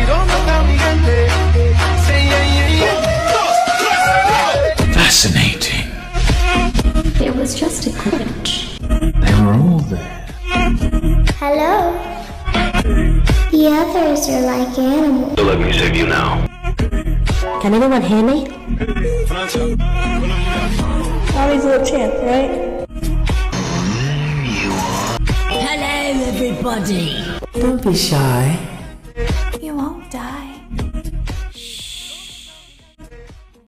Fascinating. It was just a glitch. They were all there. Hello? The others are like animals. So let me save you now. Can anyone hear me? Always a little chance, right? Hello, everybody. Don't be shy. You won't die.